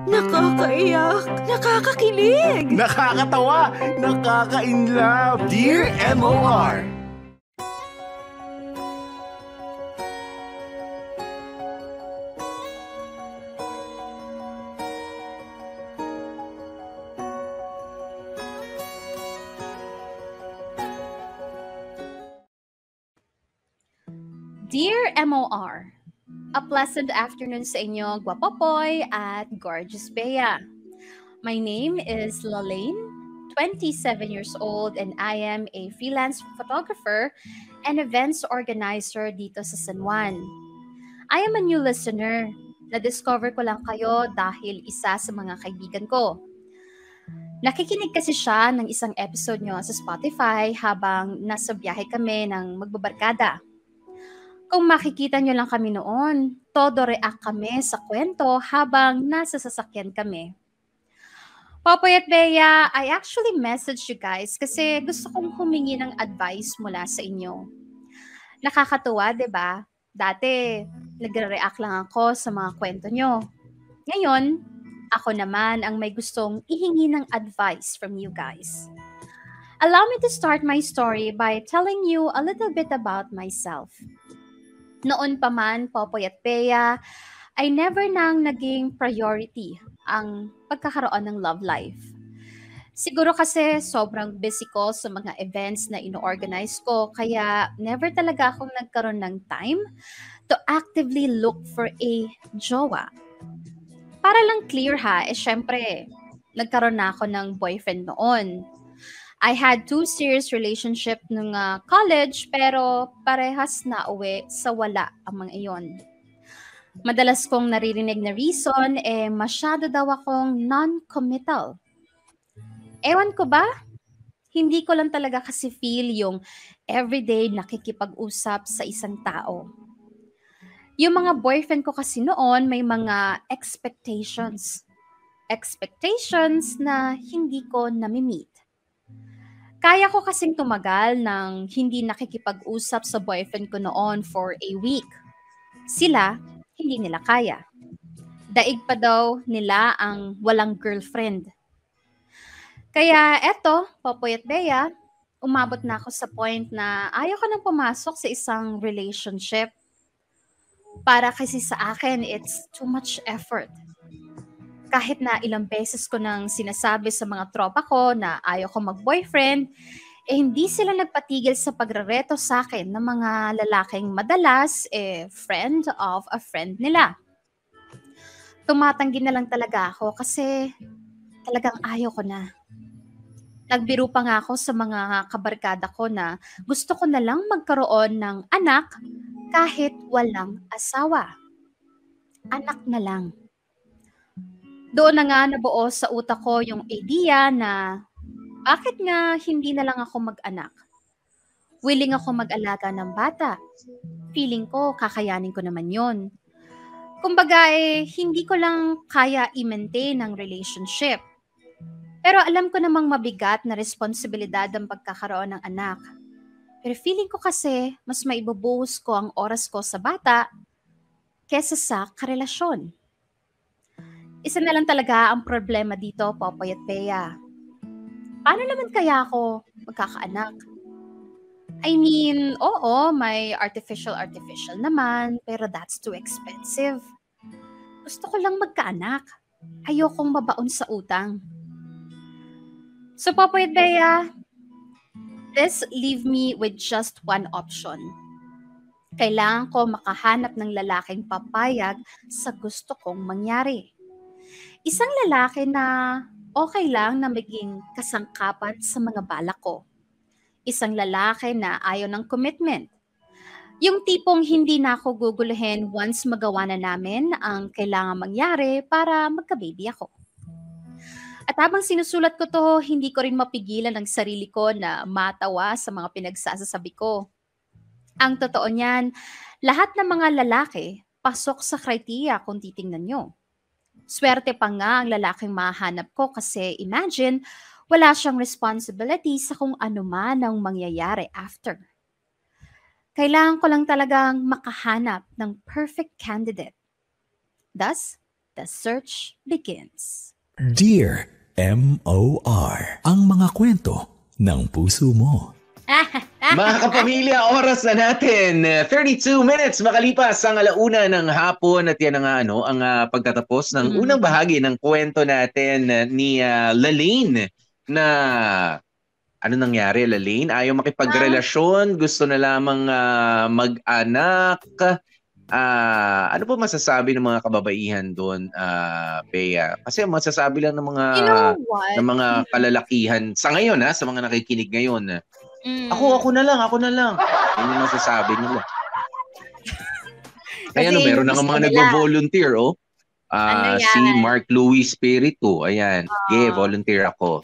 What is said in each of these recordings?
Nakakaiyak, nakakakilig. Nakakatawa, nakaka-inlove. Dear MOR. Dear MOR, a pleasant afternoon sa inyo, Guapopoy at Gorgeous Bea. My name is Lalaine, 27 years old, and I am a freelance photographer and events organizer dito sa San Juan. I am a new listener. Na-discover ko lang kayo dahil isa sa mga kaibigan ko. Nakikinig kasi siya ng isang episode nyo sa Spotify habang nasa biyahe kami ng magbabarkada. Kung makikita nyo lang kami noon, todo react kami sa kwento habang nasa sasakyan kami. Popoy at Bea, I actually messaged you guys kasi gusto kong humingi ng advice mula sa inyo. Nakakatuwa, di ba? Dati, nagre-react lang ako sa mga kwento nyo. Ngayon, ako naman ang may gustong ihingi ng advice from you guys. Allow me to start my story by telling you a little bit about myself. Noon pa man, Popoy at Bea, ay never nang naging priority ang pagkakaroon ng love life. Siguro kasi sobrang busy ko sa mga events na ino-organize ko, kaya never talaga akong nagkaroon ng time to actively look for a jowa. Para lang clear ha, syempre, nagkaroon na ako ng boyfriend noon. I had 2 serious relationship nung college pero parehas na uwi sa wala ang mga iyon. Madalas kong naririnig na reason masyado daw akong non-committal. Ewan ko ba? Hindi ko lang talaga kasi feel yung everyday nakikipag-usap sa isang tao. Yung mga boyfriend ko kasi noon may mga expectations. Expectations na hindi ko nami-meet. Kaya ko kasing tumagal ng hindi nakikipag-usap sa boyfriend ko noon for a week. Sila, hindi nila kaya. Daig pa daw nila ang walang girlfriend. Kaya eto, Popoy at Bea, umabot na ako sa point na ayaw ko nang pumasok sa isang relationship. Para kasi sa akin, it's too much effort. Kahit na ilang beses ko nang sinasabi sa mga tropa ko na ayaw ko mag-boyfriend, hindi sila nagpatigil sa pagrereto sa akin ng mga lalaking madalas friend of a friend nila. Tumatanggi na lang talaga ako kasi talagang ayaw ko na. Nagbiro pa nga ako sa mga kabarkada ko na gusto ko na lang magkaroon ng anak kahit walang asawa. Anak na lang. Doon na nga nabuo sa utak ko yung idea na bakit nga hindi na lang ako mag-anak? Willing ako mag-alaga ng bata. Feeling ko kakayanin ko naman yon. Kumbaga hindi ko lang kaya i-maintain ang relationship. Pero alam ko namang mabigat na responsibilidad ang pagkakaroon ng anak. Pero feeling ko kasi mas maibubuhos ko ang oras ko sa bata kesa sa karelasyon. Isa na lang talaga ang problema dito, Popoy at Bea. Paano naman kaya ako magkakaanak? I mean, oo, may artificial naman, pero that's too expensive. Gusto ko lang magkaanak. Ayokong mabaon sa utang. So, Popoy at Bea, this leave me with just one option. Kailangan ko makahanap ng lalaking papayag sa gusto kong mangyari. Isang lalaki na okay lang na maging kasangkapan sa mga balak ko. Isang lalaki na ayaw ng commitment. Yung tipong hindi na ako guguluhin once magawa na namin ang kailangan mangyari para magka-baby ako. At habang sinusulat ko to, hindi ko rin mapigilan ang sarili ko na matawa sa mga pinagsasasabi ko. Ang totoo niyan, lahat ng mga lalaki pasok sa kriteria kung titingnan nyo. Swerte pa nga ang lalaking mahanap ko kasi imagine, wala siyang responsibility sa kung ano man ang mangyayari after. Kailangan ko lang talagang makahanap ng perfect candidate. Thus, The search begins. Dear M.O.R. Ang mga kwento ng puso mo. Mga kapamilya, oras na natin. 32 minutes makalipas ang alauna ng hapon at yan ang pagtatapos ng unang bahagi ng kwento natin ni Lalaine na ano nangyari, Lalaine? Ayaw makipagrelasyon, gusto na lamang mag-anak. Ano po masasabi ng mga kababaihan doon, Bea? Kasi masasabi lang ng mga kalalakihan sa ngayon, sa mga nakikinig ngayon. Ako na lang. Ano yung masasabi nila? Ayan, meron na nga mga nagvo-volunteer, si Mark Louis Spiritu. Ayan, volunteer ako.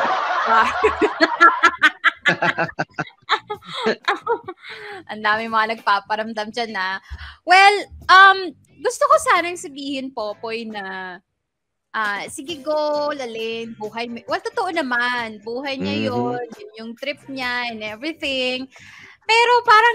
Ang dami mga nagpaparamdam dyan na. Well, gusto ko sanang sabihin, Popoy, na sige go, Lalaine, buhay mo. Well, totoo naman, buhay niya yun yung trip niya and everything. Pero parang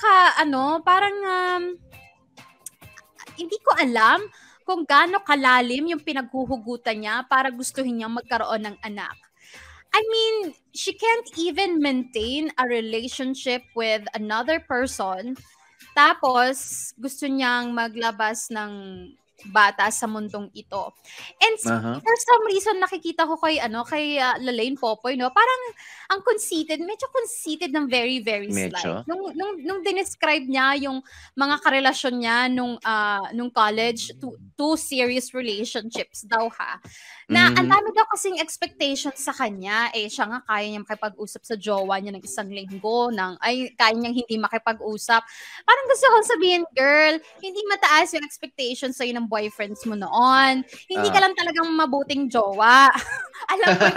hindi ko alam kung gaano kalalim yung pinaghuhugutan niya para gustuhin niyang magkaroon ng anak. I mean, she can't even maintain a relationship with another person. Tapos, gusto niyang maglabas ng bata sa mundong ito. And for some reason, nakikita ko kay Lalaine, Popoy, no? Parang ang medyo conceited ng very, very slight. Nung dinescribe niya yung mga karelasyon niya nung college, two serious relationships daw na ang dami daw kasing expectations sa kanya. Siya nga kaya niya makipag-usap sa jowa niya ng isang linggo, kaya niyang hindi makipag-usap. Parang gusto kong sabihin, girl, hindi mataas yung expectations sa'yo ng boyfriends mo noon. Hindi ka lang talagang mabuting jowa. Alam mo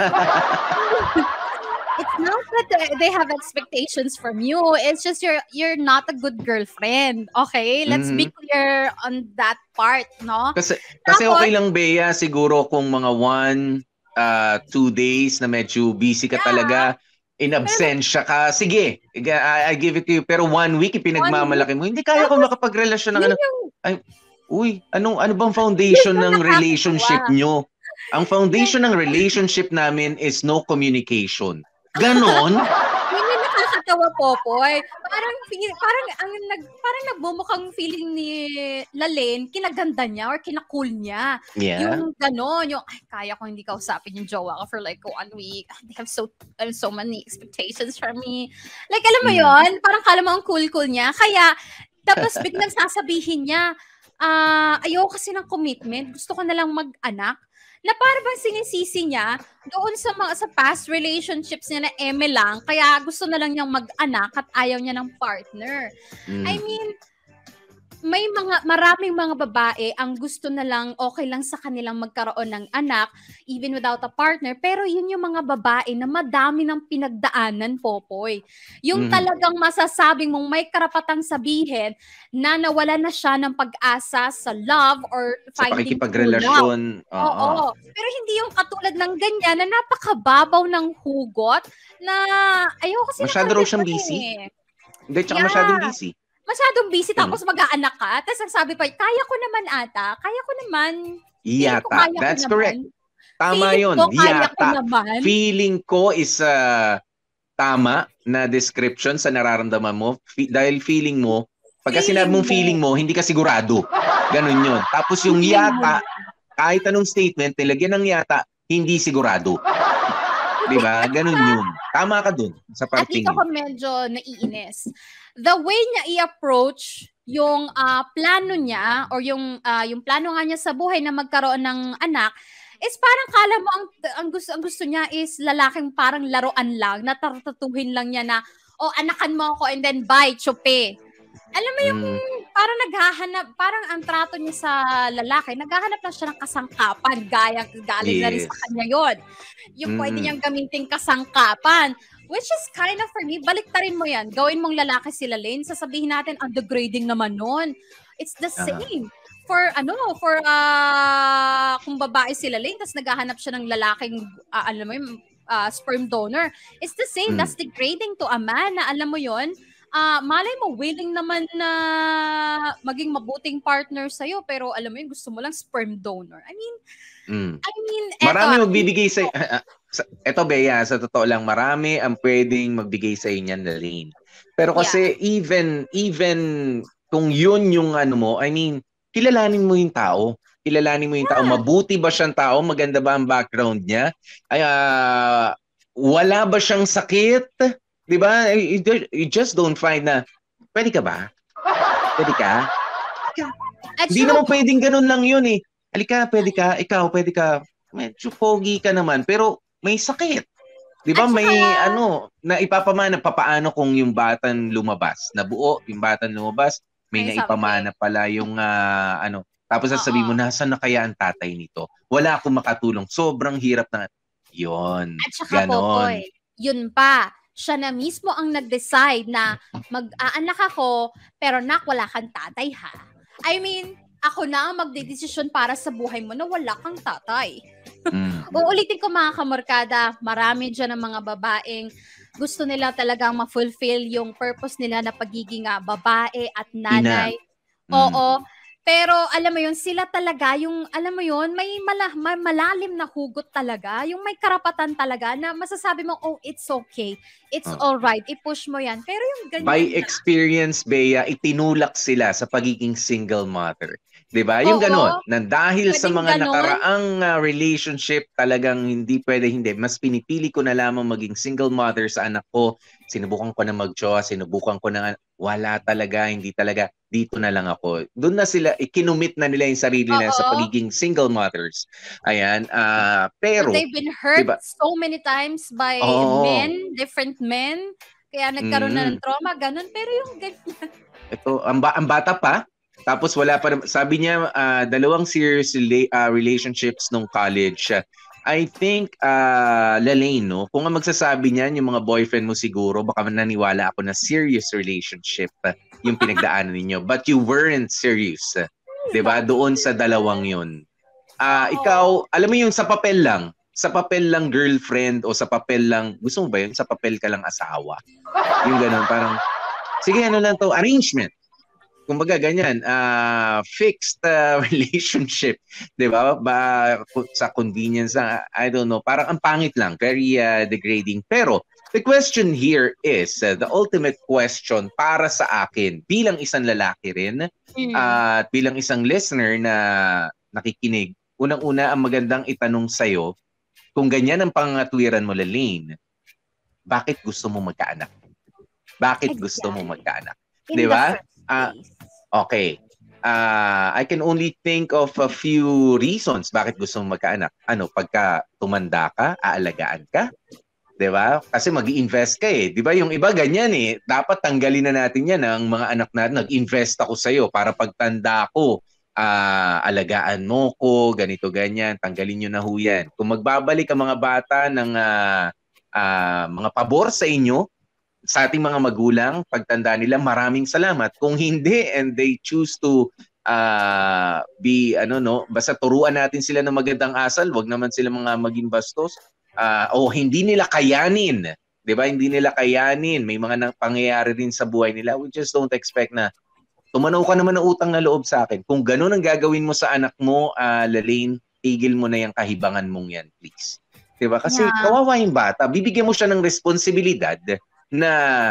it's not that they have expectations from you. It's just you're not a good girlfriend. Okay? Let's be clear on that part, no? Kasi okay lang, Bea, siguro kung mga 1-2 days na medyo busy ka talaga, in absensya ka, sige, I give it to you. Pero 1 week, ipinagmamalaki mo, hindi kaya ko makapagrelasyon ng ano bang foundation ng relationship nyo? Ang foundation ng relationship namin is no communication. Ganon? Yun yung nakakatawa, Popoy. Parang nagbumukhang feeling ni Lalaine, kinaganda niya or kinakul niya. Yeah. Yung ganon, kaya ko hindi kausapin yung jowa ko for like 1 week. They have so many expectations from me. Like, alam mo yon, parang kala mo ang cool niya. Kaya, tapos biglang sasabihin niya, ayoko kasi ng commitment, gusto ko na lang mag-anak. Na para bang sinisisi niya doon sa past relationships niya na lang, kaya gusto na lang niyang mag-anak at ayaw niya ng partner. I mean, maraming mga babae ang gusto na lang, okay lang sa kanilang magkaroon ng anak even without a partner, pero yun yung mga babae na madami ng pinagdaanan, Popoy. Yung talagang masasabing mong may karapatang sabihin na nawala na siya ng pag-asa sa love or finding pakikipagrelasyon. Oo. Pero hindi yung katulad ng ganyan na napakababaw ng hugot na ayoko kasi masyado raw siyang busy. Hindi, tsaka masyadong busy. Masyadong busy, tapos mag-aanak ka. Tapos ang sabi pa, kaya ko naman. Yata. That's correct. Tama yun. Yata. Feeling ko is tama na description sa nararamdaman mo. Dahil feeling mo, pagka sinabi mong feeling mo, hindi ka sigurado. Ganun yun. Tapos yung yata, kahit anong statement, nilagyan ng yata, hindi sigurado. Diba? Ganun yun. Tama ka dun sa parting. At dito ko medyo naiinis. The way niya i-approach yung plano niya or yung plano nga niya sa buhay na magkaroon ng anak is parang kala mo ang gusto niya is lalaking parang laruan lang, na tatatuhin lang niya na, anakan mo ako and then bye, chupe. Alam mo yung parang naghahanap, parang ang trato niya sa lalaki, naghahanap lang siya ng kasangkapan, galing na rin sa kanya yun. Yung pwede niyang gamitin kasangkapan. Which is kind of, for me, baliktarin mo yan. Gawin mong lalaki si Lalaine, sasabihin natin, ang degrading naman nun. It's the same. Kung babae si Lalaine, tapos naghahanap siya ng lalaking, sperm donor, it's the same. That's degrading to a man na, alam mo yon, malay mo, willing naman na maging mabuting partner sa'yo, pero alam mo yun, gusto mo lang sperm donor. I mean, marami magbibigay sa eto Bea, sa totoo lang, marami ang pwedeng magbigay sa inyo na Lane. Pero kasi even kung yun yung ano mo, I mean, kilalanin mo yung tao. Kilalanin mo yung tao. Mabuti ba siyang tao? Maganda ba ang background niya? Ay, wala ba siyang sakit? Di ba? You just don't find na, pwede ka ba? Pwede ka? Hindi naman pwedeng ganun lang yun eh. Halika, pwede ka? Ikaw, pwede ka? Medyo pogi ka naman, pero may sakit. Di ba may na ipapamana papaano kung yung batang lumabas, nabuo, yung batang lumabas, may naipamana pala yung tapos sasabihin mo, nasaan na kaya ang tatay nito? Wala akong makatulong. Sobrang hirap na. Yun. At saka Popoy, yun pa. Siya na mismo ang nag-decide na mag-aanak ako, pero nak, wala kang tatay ha. I mean, ako na ang magdedesisyon para sa buhay mo na wala kang tatay. Uulitin ko mga kamarkada, marami dyan ng mga babaeng gusto nila talagang ma-fulfill yung purpose nila na pagiging babae at nanay. Oo. Pero alam mo yun, sila talaga yung, alam mo yun, may malalim na hugot talaga. Yung may karapatan talaga na masasabi mo, oh, it's okay. It's alright. I-push mo yan. Pero yung ganyan by experience, Bea, itinulak sila sa pagiging single mother. Diba? Yung gano'n. Na dahil sa mga nakaraang relationship, talagang hindi pwede, mas pinipili ko na lamang maging single mother sa anak ko. Sinubukan ko na mag-jowa, sinubukan ko na, wala talaga, hindi talaga, dito na lang ako. Doon na sila, ikinumit na nila yung sarili nila sa pagiging single mothers. Ayan. Pero, they've been hurt so many times by men, different men. Kaya nagkaroon na ng trauma, ganun. Pero yung ganyan. Ito, ang bata pa, tapos wala pa, sabi niya, 2 serious relationships nung college. I think, Lalaine, no? Kung ang magsasabi niyan, yung mga boyfriend mo siguro, baka naniwala ako na serious relationship yung pinagdaanan ninyo. But you weren't serious. Diba? Doon sa 2 yun. Ikaw, alam mo yung sa papel lang girlfriend o sa papel lang, gusto mo ba yun? Sa papel ka lang asawa. Yung ganun, parang, sige, ano lang to, arrangement. Kumbaga ganyan, fixed relationship, 'di ba? Sa convenience, I don't know, parang ang pangit lang, very degrading. Pero the question here is, the ultimate question para sa akin bilang isang lalaki rin at bilang isang listener na nakikinig, unang-una ang magandang itanong sa'yo, kung ganyan ang pangatwiran mo, Lalaine, bakit gusto mo magkaanak? Bakit gusto mo magkaanak? 'Di ba? Okay. I can only think of a few reasons bakit gusto mong magkaanak. Pagka tumanda ka, aalagaan ka. 'Di ba? Kasi mag-i-invest ka eh. 'Di ba? Yung iba ganyan eh. Dapat tanggalin na natin 'yan ang mga anak natin. Nag-invest ako sa iyo para pagtanda ko, alagaan mo ko, ganito ganyan. Tanggalin niyo na ho 'yan. Kung magbabalik ang mga bata ng mga pabor sa inyo, sa ating mga magulang, pagtanda nila, maraming salamat. Kung hindi, and they choose to basta turuan natin sila ng magandang asal, wag naman sila mga maging bastos, o hindi nila kayanin, 'di ba? Hindi nila kayanin, may mga pangyayari din sa buhay nila. We just don't expect na tumanaw ka naman ng utang na loob sa akin. Kung gano'n ang gagawin mo sa anak mo, Lalaine, tigil mo na yung kahibangan mong yan, please. 'Di ba? Kasi kawawa yung bata, bibigyan mo siya ng responsibilidad na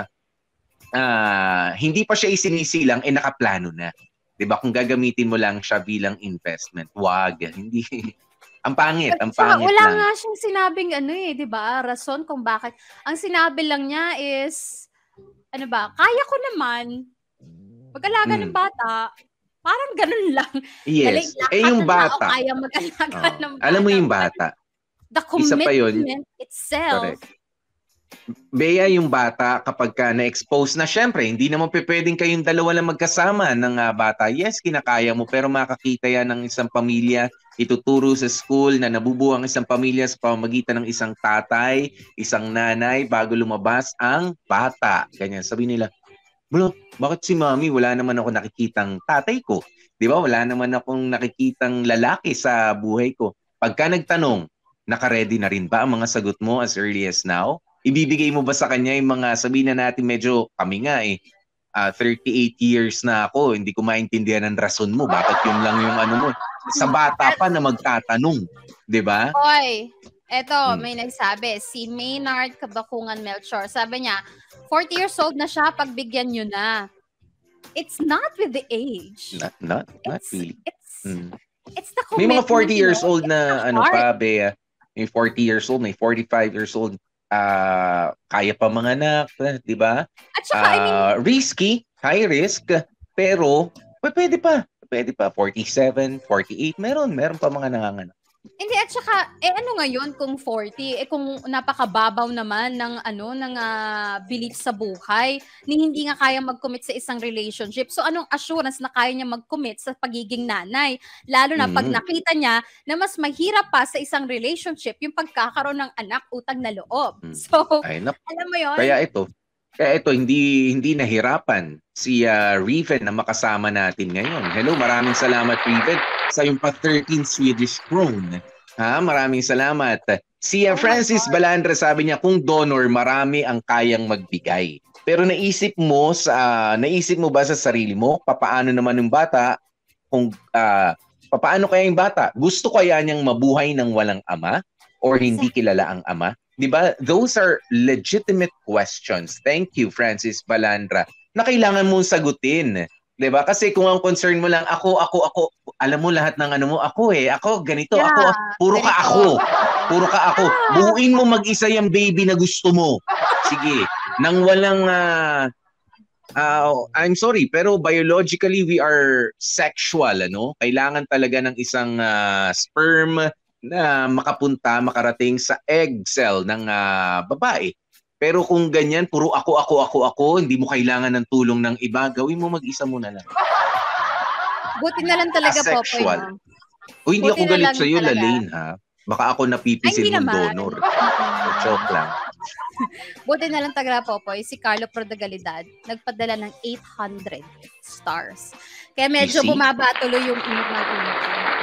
hindi pa siya isinisilang, nakaplano na. 'Di ba? Kung gagamitin mo lang siya bilang investment, wag. Hindi. Ang pangit Wala lang. Wala nga siyang sinabing 'di ba? Rason kung bakit. Ang sinabi lang niya is, kaya ko naman mag-alaga ng bata. Parang ganun lang. Yes. Yung bata. Kaya mag-alaga ng bata. Alam mo yung bata. The commitment itself. Correct. Bea, yung bata, kapag ka na-expose na, syempre, hindi naman pwedeng kayong dalawa lang magkasama ng bata. Yes, kinakaya mo, pero makakita yan ng isang pamilya, ituturo sa school na nabubuo ang isang pamilya sa pamamagitan ng isang tatay, isang nanay, bago lumabas ang bata. Ganyan, sabi nila, bakit si mami, wala naman ako nakikitang tatay ko? Di ba? Wala naman akong nakikitang lalaki sa buhay ko. Pagka nagtanong, naka-ready na rin ba ang mga sagot mo as early as now? ibibigay mo ba sa kanya yung mga, sabihin na natin medyo kami nga 38 years na ako, hindi ko maintindihan ang rason mo, bakit yun lang yung ano mo. Sa bata pa na magtatanong, di ba? Oy, eto, may nagsabi, si Maynard Kabakungan Melchor, sabi niya, 40 years old na siya, pagbigyan nyo na. It's not with the age. Not really. It's the May commitment. mga 40 years old It's na the ano heart. pa, Bea. May 40 years old, may 45 years old. Kaya pa manganak, di ba? At saka, I mean, risky, high risk, pero pwede pa. Pwede pa. 47, 48, meron pa mga nanganganak. hindi, at saka, ano ngayon kung 40? Kung napakababaw naman ng belief sa buhay, ni hindi nga kaya mag-commit sa isang relationship. So, anong assurance na kaya niya mag-commit sa pagiging nanay? Lalo na pag nakita niya na mas mahirap pa sa isang relationship yung pagkakaroon ng anak, utang na loob. So, alam mo yun? Kaya ito, hindi nahirapan si Riven na makasama natin ngayon. Hello, maraming salamat, Riven, sa yung pa 13 Swedish krone. Maraming salamat. Si Francis Balandra sabi niya, kung donor, marami ang kayang magbigay. Pero naisip mo ba sa sarili mo, papaano naman yung bata, papaano kaya yung bata? Gusto kaya niyang mabuhay ng walang ama or hindi kilala ang ama? Diba? Those are legitimate questions. Thank you, Francis Balandra, na kailangan mong sagutin. Diba? Kasi kung ang concern mo lang, ako, alam mo lahat ng ano mo, ako ganito, Yeah, puro ka ako. Buuin mo mag-isa yung baby na gusto mo. Sige, nang walang, I'm sorry, pero biologically, we are sexual, ano? Kailangan talaga ng isang sperm na makarating sa egg cell ng babae. Pero kung ganyan, puro ako, hindi mo kailangan ng tulong ng iba, gawin mo mag-isa muna lang. Buti na lang talaga, Popoy. Hindi ako galit sa'yo, Lalaine, ha? Baka ako napipisil mong donor. Joke lang. Buti na lang talaga, Popoy, si Carlo Prodagalidad nagpadala ng 800 stars. Kaya medyo bumaba tuloy yung init ng ulo.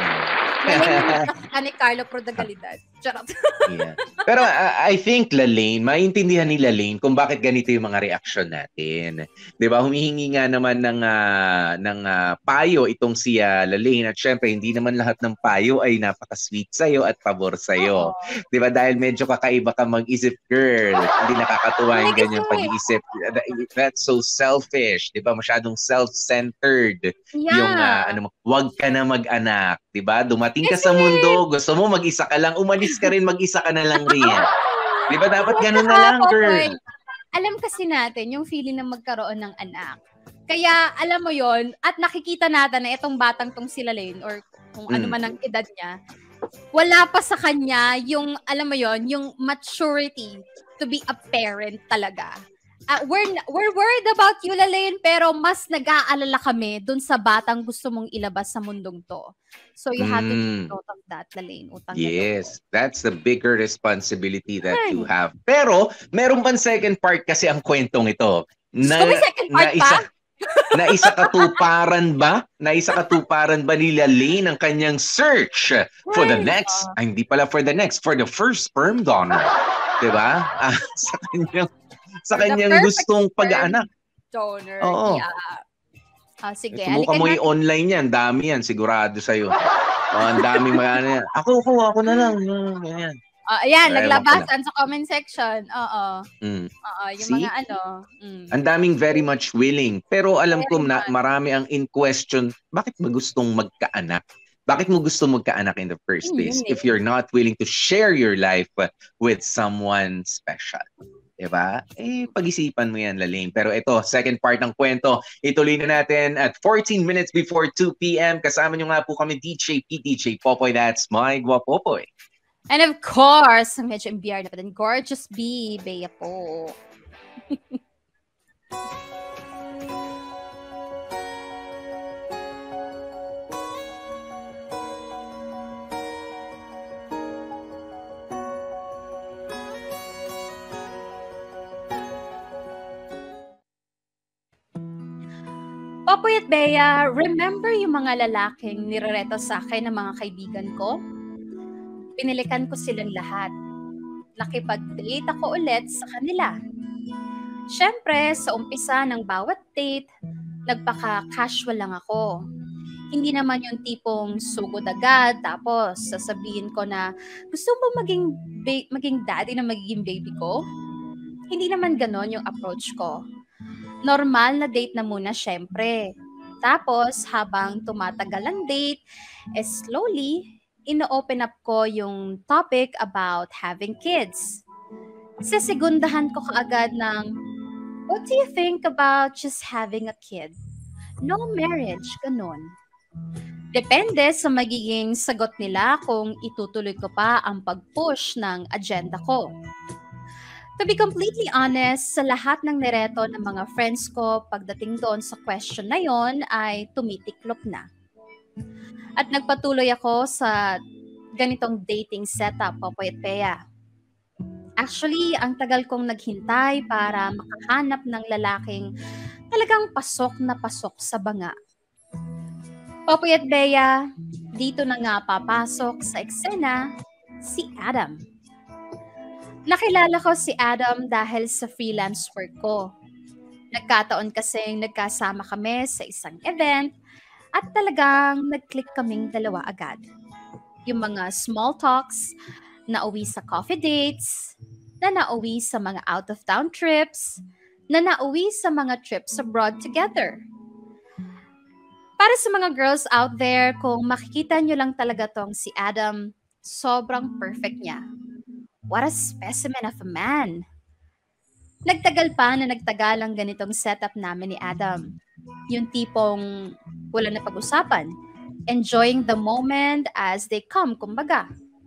Ni Carlo Prodagalidad. Charot. Yeah. Pero I think, Lalaine, maintindihan ni Lalaine kung bakit ganito yung mga reaksyon natin. 'Di ba? Humihingi nga naman ng payo itong si Lalaine, at syempre hindi naman lahat ng payo ay napaka-sweet sa'yo at pabor sa'yo. 'Di ba? Dahil medyo kakaiba ka mag-isip, girl. Hindi nakakatuwa yung ganyang pag-iisip. That's so selfish. 'Di ba? Masyadong self-centered. Yeah. Yung wag ka na mag-anak. 'Di ba? Dumating ka sa mundo, gusto mo mag-isa ka lang, umalis ka rin, mag-isa ka na lang rin. Di ba dapat ganun na lang, girl? Alam kasi natin yung feeling na magkaroon ng anak. Kaya alam mo yon, at nakikita natin na itong batang tong si Lalaine or kung ano man ang edad niya, wala pa sa kanya yung, alam mo yon, yung maturity to be a parent talaga. We're worried about you, Lalaine, pero mas nag-aalala kami dun sa batang gusto mong ilabas sa mundong to. So you have to take note of that, Lalaine. Yes, that's the bigger responsibility that you have. Pero, meron pang second part kasi ang kwentong ito. May second part pa? Naisakatuparan ba ni Lalaine ang kanyang search for the next, hindi pala for the next, for the first sperm donor. Diba? Sa kanyang gustong pag-aanak. Donor. Oo. Yeah. Sige. Subukan mo i-online yan. Dami yan. Sigurado sa'yo. Ang daming mga yan. Ako na lang. Ganyan. Ayan, naglabasan sa comment section. Oo. Yung mga Ang daming very much willing. Pero alam ko na marami ang in question, bakit ba gustong magkaanak? Bakit mo gusto magkaanak in the first place if you're not willing to share your life with someone special? Diba? Pag-isipan mo yan, Lalaine. Pero ito, second part ng kwento, ituloy na natin at 14 minutes before 2 p.m. Kasama nyo nga po kami, DJ P, DJ Popoy. That's my Guapopoy. And of course, medyo MBR na pa din, Gorgeous B, Bea po. Popoy at Bea, remember yung mga lalaking nirereto sa akin ng mga kaibigan ko? Pinilikan ko silang lahat. nakipag-date ako ulit sa kanila. Siyempre, sa umpisa ng bawat date, nagpaka-casual lang ako. Hindi naman yung tipong sugod agad tapos sasabihin ko na gusto mo maging daddy na magiging baby ko? Hindi naman ganon yung approach ko. Normal na date na muna siyempre. Tapos habang tumatagal ang date, slowly, ino-open up ko yung topic about having kids. Segundahan ko kaagad ng, what do you think about just having a kid? No marriage, ganon. Depende sa magiging sagot nila kung itutuloy ko pa ang pag-push ng agenda ko. To be completely honest, sa lahat ng nireto ng mga friends ko pagdating doon sa question na yon ay tumitiklop na. At nagpatuloy ako sa ganitong dating setup, Popoy at Bea. Actually, ang tagal kong naghintay para makahanap ng lalaking talagang pasok na pasok sa banga. Popoy at Bea, dito na nga papasok sa eksena si Adam. Nakilala ko si Adam dahil sa freelance work ko. Nagkataon kasing nagkasama kami sa isang event at talagang nag-click kaming dalawa agad. Yung mga small talks, nauwi sa coffee dates, na nauwi sa mga out-of-town trips, na nauwi sa mga trips abroad together. Para sa mga girls out there, kung makikita nyo lang talaga tong si Adam, sobrang perfect niya. What a specimen of a man. Nagtagal pa na nagtagal ang ganitong setup namin ni Adam. Yung tipong wala na pag-usapan. Enjoying the moment as they come, kumbaga.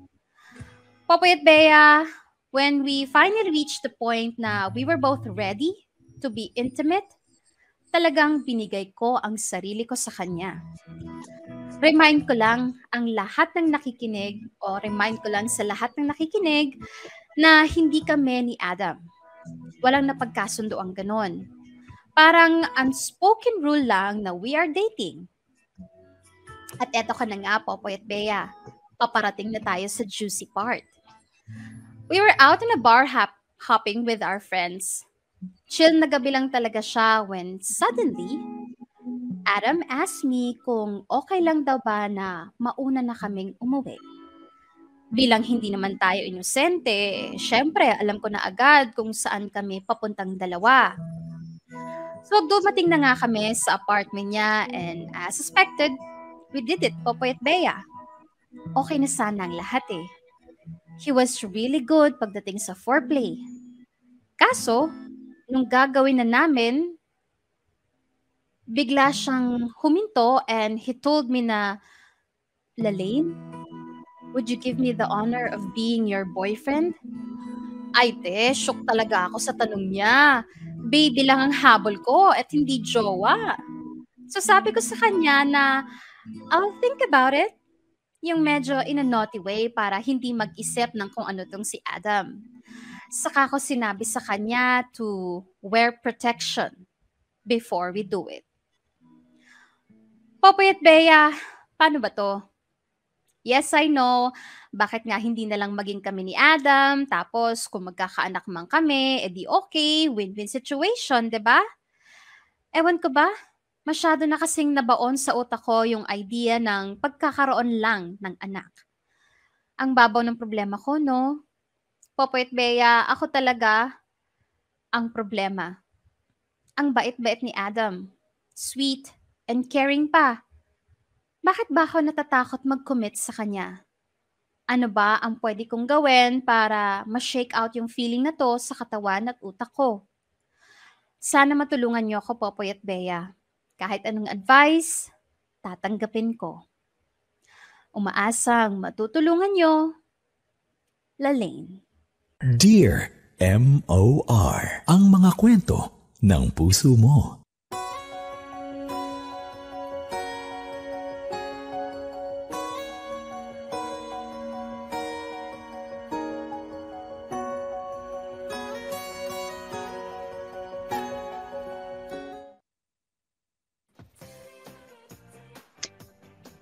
Popoy at Bea, when we finally reached the point na we were both ready to be intimate, talagang binigay ko ang sarili ko sa kanya. Remind ko lang ang lahat ng nakikinig o remind ko lang sa lahat ng nakikinig na hindi kami ni Adam. Walang napagkasundo ang ganon. Parang unspoken rule lang na we are dating. At eto ka na nga, Popoy at Bea. Paparating na tayo sa juicy part. We were out in a bar hopping with our friends. Chill na gabi lang talaga siya when suddenly, Adam asked me kung okay lang daw ba na mauna na kaming umuwi. Bilang hindi naman tayo inosente, syempre alam ko na agad kung saan kami papuntang dalawa. So dumating na nga kami sa apartment niya and as suspected, we did it, Popoy at Bea. Okay na sana ang lahat eh. He was really good pagdating sa foreplay. Kaso, nung gagawin na namin, bigla siyang huminto and he told me na, Lalaine, would you give me the honor of being your boyfriend? Ay shock talaga ako sa tanong niya. Baby lang ang habol ko at hindi jowa. So sabi ko sa kanya na, I'll think about it. Yung medyo in a naughty way para hindi mag-isip ng kung ano tong si Adam. Saka ko sinabi sa kanya to wear protection before we do it. Popoy at Bea, paano ba to? Yes, I know. Bakit nga hindi na lang maging kami ni Adam? Tapos kung magkakaanak man kami, edi okay, win-win situation, 'di ba? Ewan ko ba? Masyado na kasing nabaon sa utak ko yung idea ng pagkakaroon lang ng anak. Ang babaw ng problema ko, no? Popoy at Bea, ako talaga ang problema. Ang bait-bait ni Adam. Sweet and caring pa. Bakit ba ako natatakot mag-commit sa kanya? Ano ba ang pwede kong gawin para ma-shake out yung feeling na to sa katawan at utak ko? Sana matulungan niyo ako, Popoy at Bea. Kahit anong advice, tatanggapin ko. Umaasang matutulungan niyo, Lalaine. Dear M.O.R. Ang mga kwento ng puso mo.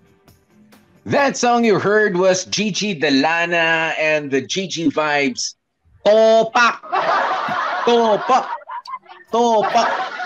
That song you heard was Gigi Delana and the Gigi Vibes Topak! Topak! Topak!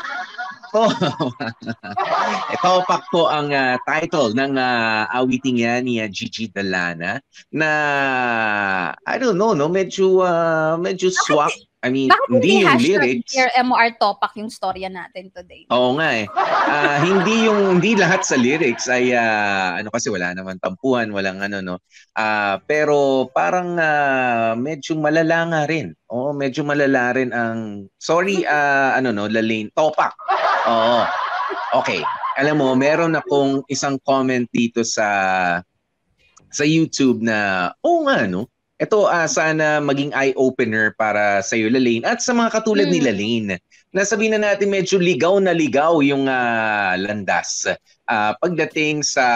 Topak po ang title ng awiting yan ni Gigi Dalana na I don't know, no, medyo swak. I mean, Bakit hindi yung hashtag lyrics. Dear MOR Topak yung storya natin today? Oo nga eh. Hindi lahat sa lyrics ay ano kasi wala naman tampuhan, walang ano no. Pero parang medyo malala nga rin. Oo, medyo malala rin ang sorry ano no, Lalaine Topak. Oo. Okay. Alam mo, meron akong isang comment dito sa YouTube na nga no. Ito sana maging eye-opener para sa iyo, Lalaine, at sa mga katulad ni Lalaine. Nasabihin na natin medyo ligaw na ligaw yung landas. Pagdating sa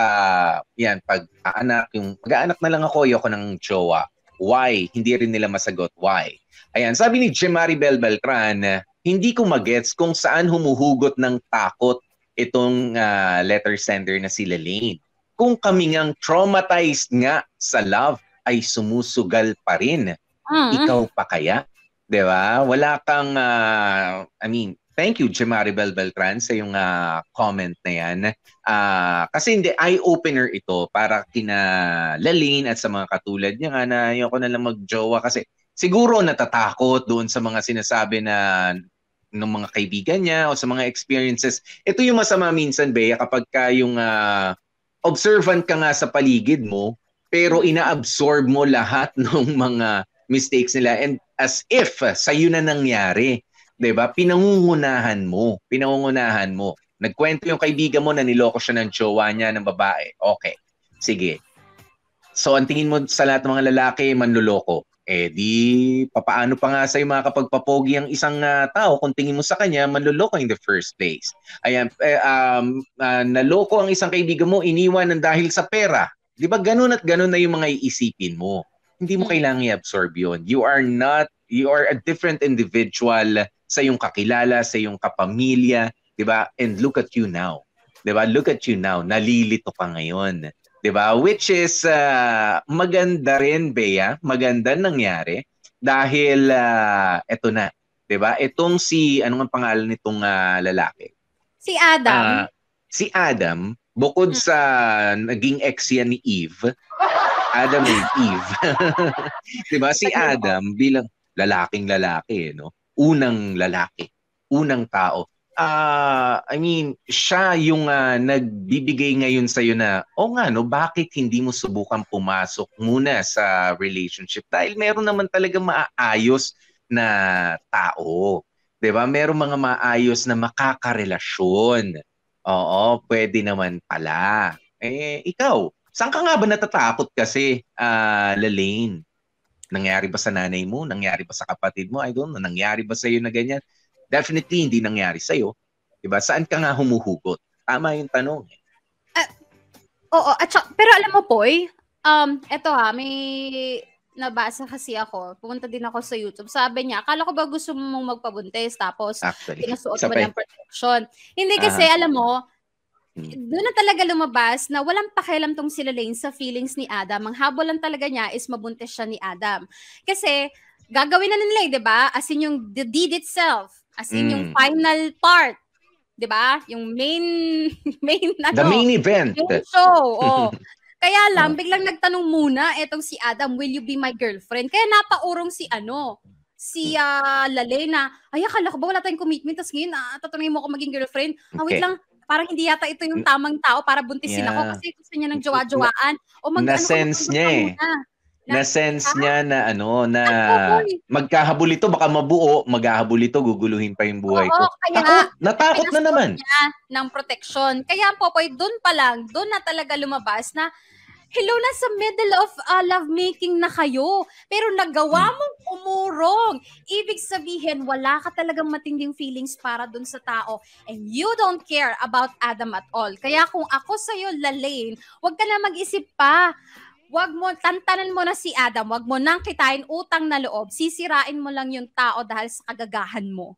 pag-aanak na lang ako, ayoko ng jowa. Why? Hindi rin nila masagot. Why? Ayan, sabi ni Jemaribel Beltran, hindi ko magets kung saan humuhugot ng takot itong letter sender na si Lalaine. Kung kami ngang traumatized nga sa love, ay sumusugal pa rin. Ikaw pa kaya? 'Di ba? Wala kang thank you Jemaribel Beltran sa yung comment na 'yan. Kasi hindi eye-opener ito para kina Lalaine at sa mga katulad niya nga na ayoko na lang magjowa kasi siguro natatakot doon sa mga sinasabi na ng mga kaibigan niya o sa mga experiences. Ito yung masama minsan, Bea, kapag ka yung observant ka nga sa paligid mo, pero ina-absorb mo lahat ng mga mistakes nila and as if sa'yo na nangyari. 'Di ba? Pinangungunahan mo. Nagkwento yung kaibigan mo na niloko siya ng jowa niya ng babae. Okay. Sige. So, ang tingin mo sa lahat ng mga lalaki, manloloko. Di, papaano pa nga sa'yo makakapagpapogi ang isang tao kung tingin mo sa kanya, manloloko in the first place. Ayan, naloko ang isang kaibigan mo, iniwan ng dahil sa pera. Di ba ganun at ganun na yung mga iisipin mo. Hindi mo kailangan i-absorb yun. You are a different individual sa iyong kakilala, sa iyong kapamilya, di ba? And look at you now. Di ba? Look at you now. Nalilito ka ngayon. Di ba? Which is maganda rin, Bea. Maganda nangyari. Dahil eto na. Di ba? Itong ano ang pangalan nitong lalaki? Si Adam. Si Adam, bukod sa naging ex yan ni Eve, Adam and Eve. 'Di ba si Adam bilang lalaking lalaki, no? Unang lalaki, unang tao. Siya yung nagbibigay ngayon sa iyo na, nga no, bakit hindi mo subukan pumasok muna sa relationship? Dahil meron naman talaga maayos na tao. 'Di ba? Meron mga maayos na makakarelasyon. Oo, pwede naman pala. Ikaw, saan ka nga ba natatakot kasi, Lalaine? Nangyari ba sa nanay mo? Nangyari ba sa kapatid mo? I don't know. Nangyari ba sa iyo na ganyan? Definitely hindi nangyari sa iyo. Diba? Saan ka nga humuhugot? Tama yung tanong. Oo, pero alam mo, Poy, eto may nabasa kasi ako, pumunta din ako sa YouTube. Sabi niya, akala ko ba gusto mong magpabuntis tapos pinasuot mo ng protection. Hindi kasi, alam mo, doon na talaga lumabas na walang pakialam tong si Lalaine sa feelings ni Adam. Ang habol lang talaga niya is mabuntis siya ni Adam. Kasi, gagawin na nila, di ba? As in yung the deed itself. As in yung final part. Di ba? Yung main the main event. Yung show. Kaya lang, biglang nagtanong muna etong si Adam, will you be my girlfriend? Kaya napaurong si Lalaine na, ay, akala ko ba wala tayong commitment, tapos ngayon, tatanungin mo ako maging girlfriend. Wait lang, parang hindi yata ito yung tamang tao para buntisin ako kasi gusto niya ng jowa-jowaan. Na-sense niya Na-sense niya na magkahabol ito, baka mabuo, maghahabol ito, guguluhin pa yung buhay ko. Kaya natakot na naman. Niya ng protection. Kaya Popoy, doon na talaga lumabas na hello, nasa middle of lovemaking na kayo. Pero nagawa mong umurong. Ibig sabihin, wala ka talagang matinding feelings para dun sa tao. And you don't care about Adam at all. Kaya kung ako sa'yo, Lalaine, wag ka na mag-isip pa. Wag mo, tantanan mo na si Adam. Wag mo nang kitain utang na loob. Sisirain mo lang yung tao dahil sa kagagahan mo.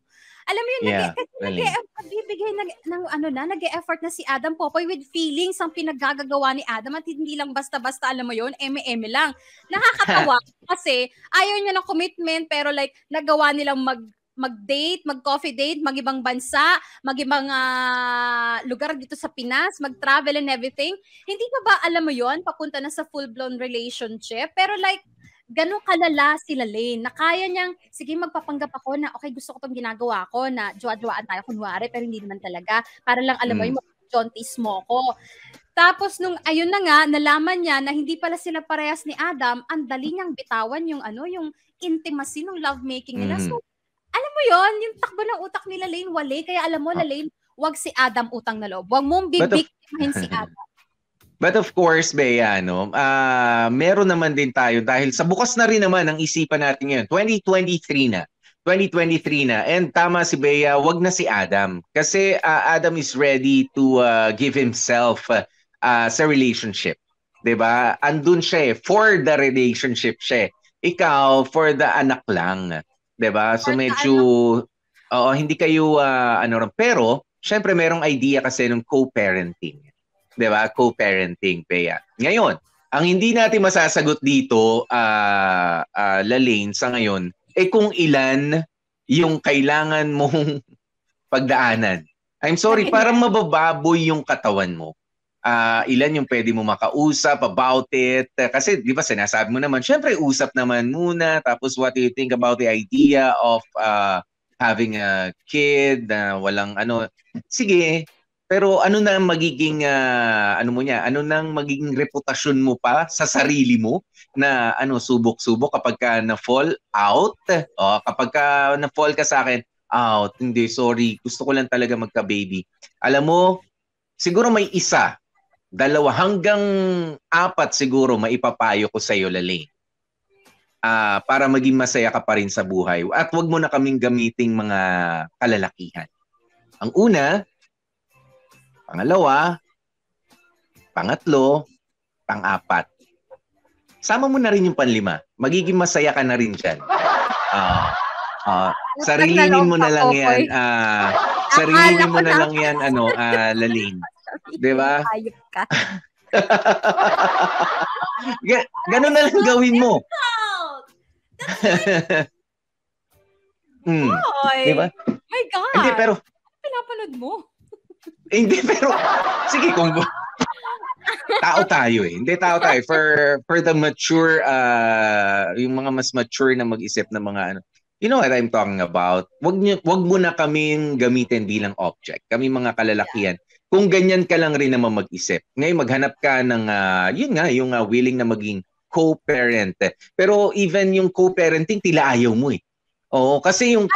Alam mo yun, Yeah, really. nag-e-effort na si Adam Popoy with feelings ang pinaggagawa ni Adam at hindi lang basta-basta, alam mo yun, eme-eme lang. Nakakatawa kasi ayaw niya ng commitment pero like nagawa nilang mag-date, mag-coffee date, mag-ibang bansa, mag-ibang lugar dito sa Pinas, mag-travel and everything. Hindi ba alam mo yon papunta na sa full-blown relationship? Pero like, ganun kalala sila Lane, na kaya niyang, sige magpapanggap ako na, okay, gusto ko itong ginagawa ko, na jowa-jowaan tayo kunwari, pero hindi naman talaga. Para lang, alam mo, yung jontis mo ko. Tapos nung ayun na nga, nalaman niya na hindi pala sila parehas ni Adam, ang dali niyang bitawan yung yung intimacy ng lovemaking nila. So, alam mo yon yung takbo ng utak nila Lane, wale. Kaya alam mo na Lane, wag si Adam utang na loob. Wag mong bibiktimahin si Adam. But of course, Bea, meron naman din tayo dahil sa bukas na rin naman ang isipan natin ngayon. 2023 na. 2023 na. And tama si Bea, wag na si Adam. Kasi Adam is ready to give himself sa relationship. 'Di ba? Andun siya for the relationship siya. Ikaw, for the anak lang. 'Di ba? So medyo, hindi kayo, pero, syempre merong idea kasi ng co-parenting. 'Di ba? Co-parenting, Bea. Ngayon, ang hindi natin masasagot dito, Lalaine, sa ngayon, kung ilan yung kailangan mong pagdaanan. I'm sorry, parang mabababoy yung katawan mo. Ilan yung pwede mo makausap about it. Kasi, di ba, sinasabi mo naman, syempre, usap naman muna. Tapos, what do you think about the idea of having a kid na walang Sige, pero ano na magiging ano nang magiging reputasyon mo pa sa sarili mo na subok-subok kapag ka na-fall out, kapag ka na-fall ka sa akin, out, hindi, sorry, gusto ko lang talaga magka-baby. Alam mo, siguro may 1, 2 hanggang 4 siguro maipapayo ko sa iyo, Lalaine. Para maging masaya ka pa rin sa buhay. At wag mo na kaming gamiting mga kalalakihan. Ang una, pangalawa, pangatlo, pang-4. Sama mo na rin yung panlima. Magiging masaya ka na rin dyan. Sarilinin mo na lang yan. Sarilinin mo na lang yan, Lalaine. Diba? Ayop ka. Ganun na lang gawin mo. Diba? My God. Hindi, pero pinapanood mo. Hindi, pero sige, kung tao tayo eh. Hindi, tao tayo. For the mature, yung mga mas mature na mag-isip na mga you know what I'm talking about? Wag mo na kaming gamitin bilang object. Kami mga kalalakihan. Kung ganyan ka lang rin naman mag-isip. Ngayon, maghanap ka ng, yun nga, yung willing na maging co-parent. Pero even yung co-parenting, tila ayaw mo eh. Oo, kasi yung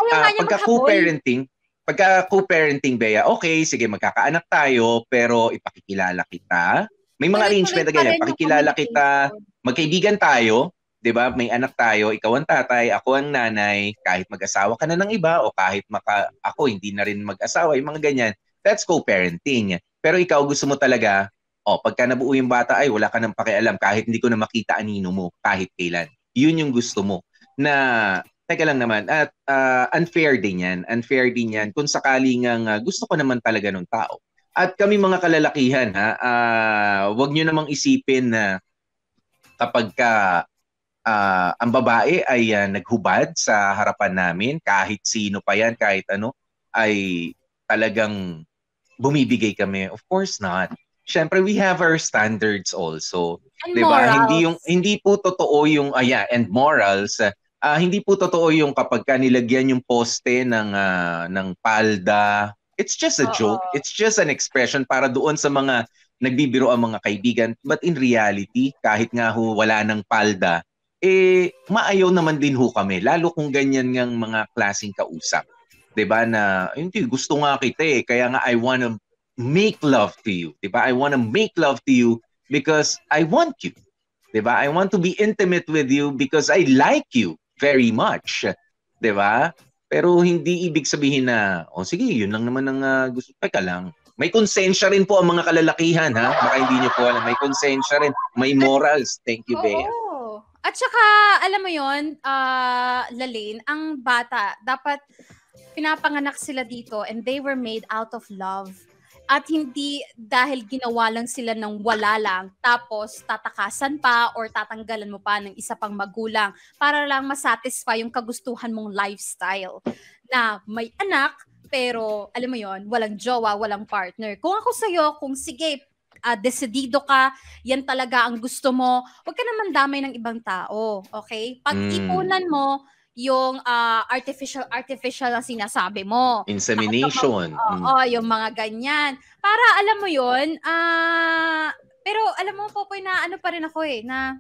pagka co-parenting, Bea, okay, sige, magkakaanak tayo, pero ipakikilala kita. May mga arrangement na ganyan. Pakikilala kita, magkaibigan tayo, di ba? May anak tayo, ikaw ang tatay, ako ang nanay, kahit mag-asawa ka na ng iba, o kahit ako hindi na rin mag-asawa, yung mga ganyan. That's co-parenting. Pero ikaw gusto mo talaga, pagka nabuo yung bata, ay wala ka nang pakialam, kahit hindi ko na makita anino mo, kahit kailan. Yun yung gusto mo. Na teka lang naman, at unfair din yan. Unfair din yan kung sakaling gusto ko naman talaga ng tao. At kami mga kalalakihan, wag nyo namang isipin na kapag ang babae ay naghubad sa harapan namin, kahit sino pa yan, kahit ay talagang bumibigay kami. Of course not. Siyempre, we have our standards also. And diba? morals. Hindi po totoo yung, and morals. Hindi po totoo yung kapag nilagyan yung poste ng palda. It's just a joke. It's just an expression para doon sa mga nagbibiro ang mga kaibigan. But in reality, kahit nga wala ng palda, maayaw naman din kami. Lalo kung ganyan ng mga klaseng kausap. Diba na, hindi, gusto nga kita kaya nga I wanna make love to you. Diba? I wanna make love to you because I want you. Diba? I want to be intimate with you because I like you very much. 'Di ba? Pero hindi ibig sabihin na sige, yun lang naman ang gusto. Teka lang. May konsensya rin po ang mga kalalakihan, ha? Baka hindi niyo po alam. May konsensya rin. May morals. Thank you, Bea. At saka, alam mo yon, Lalaine, ang bata, dapat pinapanganak sila dito and they were made out of love. At hindi dahil ginawa lang sila ng wala lang, tapos tatakasan pa or tatanggalan mo pa ng isa pang magulang para lang masatisfy yung kagustuhan mong lifestyle. Na may anak, pero alam mo yon, walang jowa, walang partner. Kung ako sa'yo, kung sige, desidido ka, yan talaga ang gusto mo, huwag ka naman damay ng ibang tao, okay? Pag-ipunan mo yung artificial na sinasabi mo. Insemination. Oo, yung mga ganyan. Para alam mo yun, pero alam mo, Popoy, na ano pa rin ako na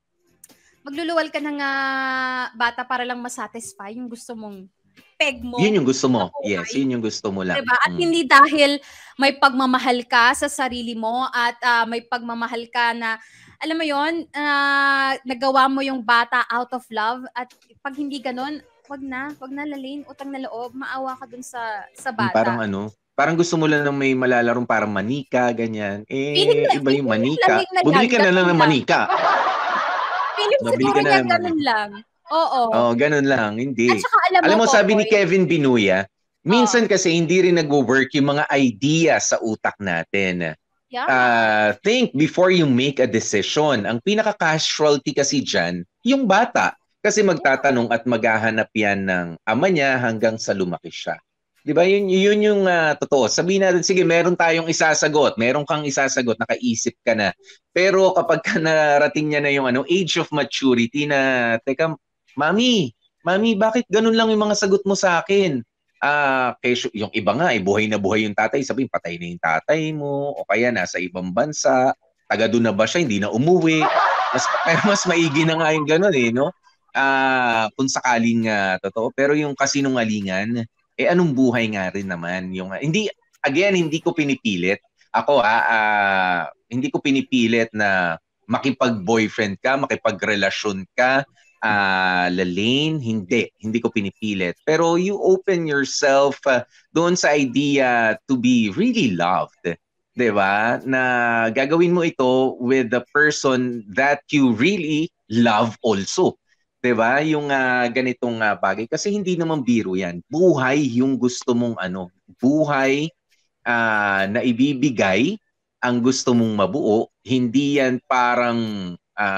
magluluwal ka ng bata para lang masatisfy yung gusto mong peg mo. Yun yung gusto mo. Yes, yun yung gusto mo lang. Diba? At hindi dahil may pagmamahal ka sa sarili mo at may pagmamahal ka na, alam mo yon, nagawa mo yung bata out of love at pag hindi ganun, wag na Lalaine, utang na loob, maawa ka dun sa bata. Parang gusto mo lang ng may malalarong parang manika, ganyan. Iba yung manika. Bumili ka na lang ng manika. Feeling siguro niya ganun lang. Oo, ganun lang. Hindi. At saka alam mo, sabi ni Kevin Binuya, minsan kasi hindi rin nag-work yung mga idea sa utak natin. Yeah. Think before you make a decision. Ang pinaka-casualty kasi dyan, yung bata. Kasi magtatanong at maghahanap yan ng ama niya hanggang sa lumaki siya. Di ba? Yun yung totoo. Sabihin natin, sige, meron tayong isasagot. Meron kang isasagot, nakaisip ka na. Pero kapag narating niya na yung age of maturity na, teka, Mami, bakit ganun lang yung mga sagot mo sa akin? Yung iba nga, buhay na buhay yung tatay. Sabihin, patay na yung tatay mo. O kaya nasa ibang bansa. Taga doon na ba siya? Hindi na umuwi. Mas maigi na nga yung ganun no? Kung sakaling totoo. Pero yung kasinungalingan, anong buhay nga rin naman? Hindi ko pinipilit. Ako, hindi ko pinipilit na makipag-boyfriend ka, makipagrelasyon ka, Lalaine, hindi ko pinipilit. Pero you open yourself doon sa idea to be really loved. Diba? Na gagawin mo ito with the person that you really love also. Diba? Yung ganitong bagay. Kasi hindi naman biro yan. Buhay yung gusto mong buhay na ibibigay ang gusto mong mabuo. Hindi yan parang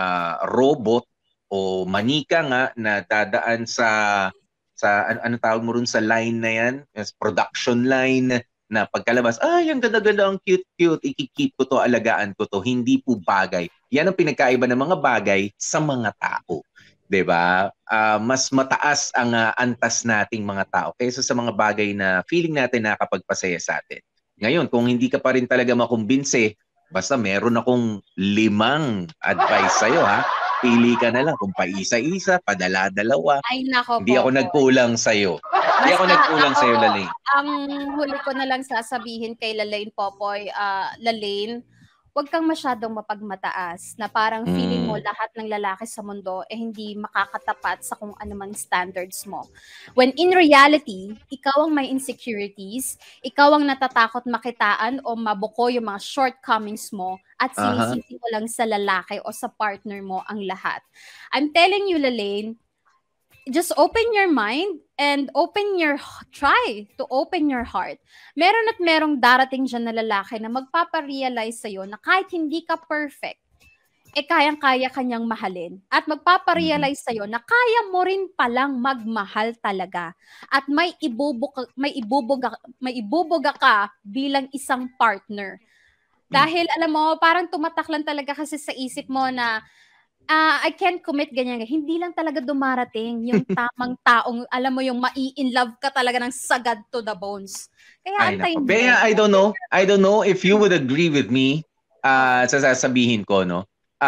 robot o manika nga na dadaan sa ano tawag mo rin sa line na yan, production line na pagkalabas, ang ganda-ganda, ang cute-cute, ikikip ko to, alagaan ko to. Hindi po bagay. Yan ang pinagkaiba ng mga bagay sa mga tao. 'Di ba? Mas mataas ang antas nating mga tao kaysa sa mga bagay na feeling natin nakakapagpasaya sa atin. Ngayon, kung hindi ka pa rin talaga makumbinse, basta meron akong 5 advice sa'yo, ha? Pili ka na lang kung paisa-isa, padala-dalawa. Ay, nako, hindi ako nagkulang sa'yo. Hindi ako nagkulang sa'yo, Lalaine. Ang huli ko na lang sasabihin kay Lalaine, Popoy, Lalaine, huwag kang masyadong mapagmataas na parang feeling mo lahat ng lalaki sa mundo hindi makakatapat sa kung anumang standards mo. When in reality, ikaw ang may insecurities, ikaw ang natatakot makitaan o mabuko yung mga shortcomings mo at sinisisi mo lang sa lalaki o sa partner mo ang lahat. I'm telling you, Lalaine, just open your mind and try to open your heart. Meron at merong darating dyan na lalaki na magpaparealize sa'yo na kahit hindi ka perfect, kayang-kaya kanyang mahalin. At magpaparealize sa'yo na kaya mo rin palang magmahal talaga. At may ibubuga ka bilang isang partner. Dahil alam mo, parang tumatak lang talaga kasi sa isip mo na I can't commit ganyan. Hindi lang talaga dumarating yung tamang taong, alam mo, yung mai-in-love ka talaga ng sagad to the bones. Kaya antayin mo. Bea, I don't know if you would agree with me sa sasabihin ko, no?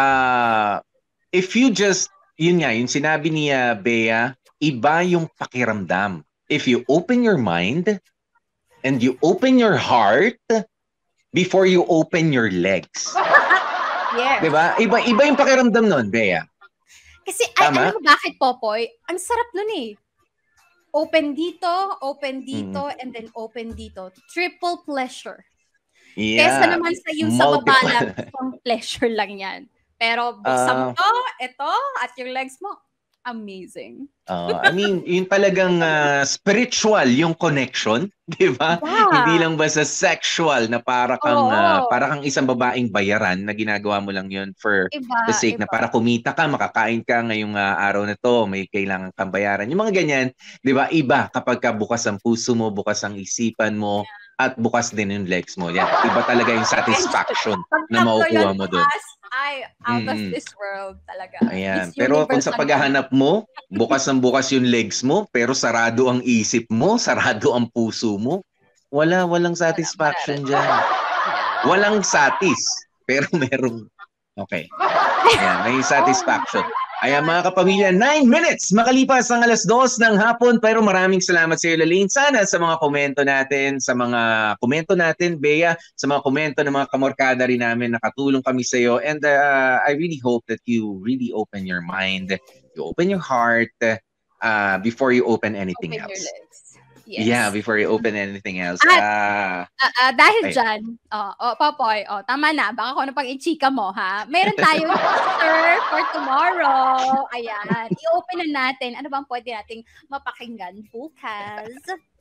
If you just, yun nga, yung sinabi ni Bea, iba yung pakiramdam. If you open your mind and you open your heart before you open your legs. Yes. Diba? Iba yung pakiramdam nun, Bea. Kasi alam mo bakit, Popoy? Ang sarap nun Open dito, and then open dito. Triple pleasure. Yeah. Kesa naman sa yung sa baba lang, isang pleasure lang yan. Pero buksan mo ito, at yung legs mo, Amazing. I mean, yung talagang spiritual yung connection, di ba? Yeah. Hindi lang ba sa sexual na para kang isang babaeng bayaran na ginagawa mo lang yun for the sake na para kumita ka, makakain ka ngayong araw na to, may kailangan kang bayaran. Yung mga ganyan, di ba? Iba kapag ka bukas ang puso mo, bukas ang isipan mo, at bukas din yung legs mo. Yan. Iba talaga yung satisfaction na makukuha mo doon. Ay, out of this world talaga. Ayan. Pero kung sa paghahanap mo, bukas ang bukas yung legs mo, pero sarado ang isip mo, sarado ang puso mo, walang satisfaction dyan. Walang satis, pero merong, okay. Ayan, may satisfaction. Ayan mga kapamilya, 9 minutes makalipas ang 2:00 ng hapon, pero maraming salamat sa iyo, Lalaine. Sana sa mga komento natin, Bea, sa mga komento ng mga kamorkada rin namin, nakatulong kami sa iyo. And I really hope that you really open your mind, you open your heart before you open anything else. Yes. Yeah, before you open anything else. Dahil dyan, Popoy, tama na, baka kung ano pang i-chika mo, ha? Meron tayong poster for tomorrow. Ayan, i-open na natin. Ano bang pwede nating mapakinggan bukas?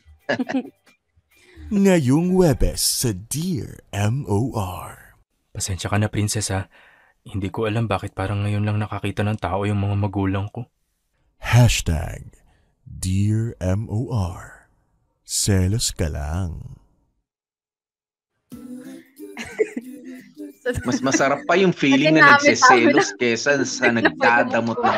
Ngayong Webes sa Dear MOR. Pasensya ka na, princess, ha? Hindi ko alam bakit parang ngayon lang nakakita ng tao yung mga magulang ko. Dear MOR. Selos ka lang. Mas masarap pa yung feeling na nagsiselos kesa sa nagdadamot na.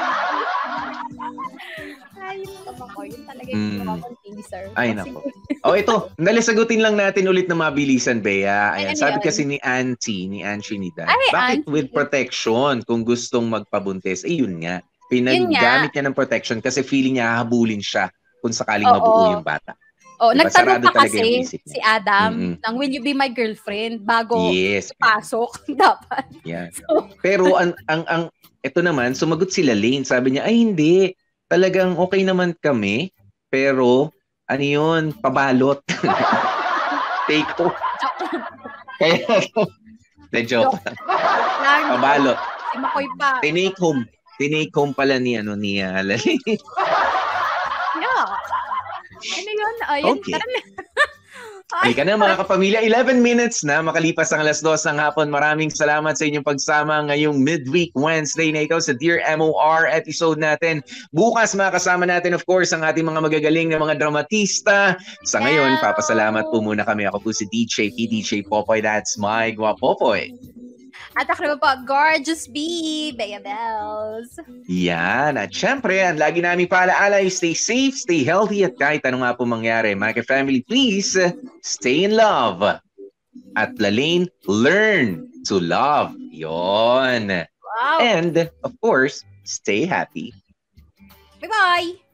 Ay, yun talaga yung teaser. Ay, nako. Ito. Dali, sagutin lang natin ulit na mabilisan, Bea. Ayan, sabi kasi ni Auntie Trinidad, bakit with protection kung gustong magpabuntis? Yun nga. Pinagamit niya ng protection kasi feeling niya hahabulin siya kung sakaling mabuo yung bata. Nagtanong pa kasi si Adam ng will you be my girlfriend bago pasok dapat. Yeah. Pero ito naman, sumagot si Lalaine. Sabi niya, ay hindi. Talagang okay naman kami. Pero, ano yun, pabalot. Take home. Kaya, joke. Pabalot. Si Makoy pa. Tinake home pala ni Lalaine. Yeah. Ano yun? Ayun, okay. Tara na. Halika na mga kapamilya, 11 minutes na makalipas ang 2:00 ng hapon. Maraming salamat sa inyong pagsama ngayong midweek Wednesday na ito sa Dear MOR episode natin. Bukas makasama natin of course ang ating mga magagaling na mga dramatista. Sa ngayon, papasalamat po muna kami. Ako po si DJ Popoy. That's my Guapopoy. At ako naman po, Gorgeous B, Bea Bells. Yan. At syempre, ang lagi namin paalaala ay stay safe, stay healthy, at kahit ano nga po mangyari, mga family, please, stay in love. At Lalaine, learn to love. Yon. Wow. And, of course, stay happy. Bye-bye.